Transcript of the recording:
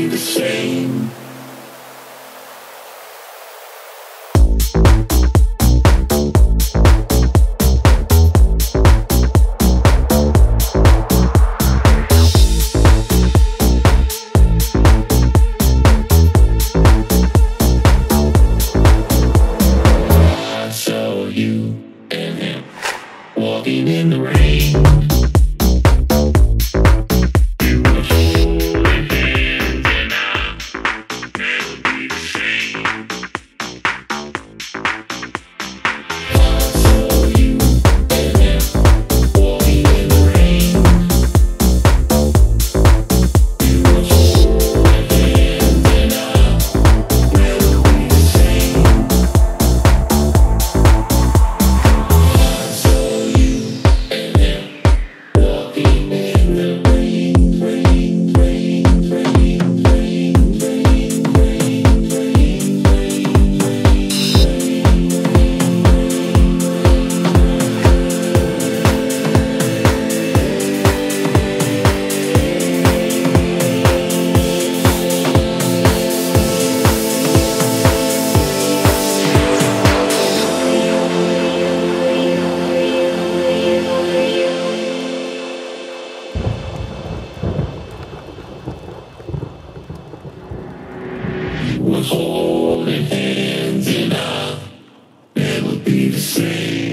the same. I saw you and him walking in the rain. You were holding hands and I never be the same. I saw you and him walking in the rain. You were holding hands and I never be the same. I saw you and him walking in the rain, rain, rain, rain, rain, rain, rain, rain, we're holding hands and I'll never be the same.